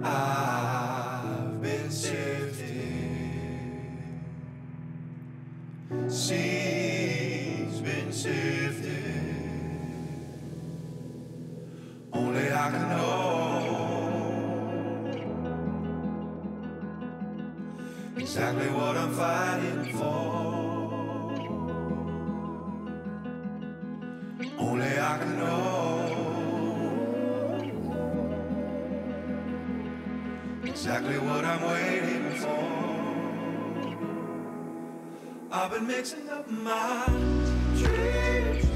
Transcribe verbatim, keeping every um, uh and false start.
I've been sifted. She's been sifted. Only I can know exactly what I'm fighting for. Only I can know exactly what I'm waiting for. I've been mixing up my dreams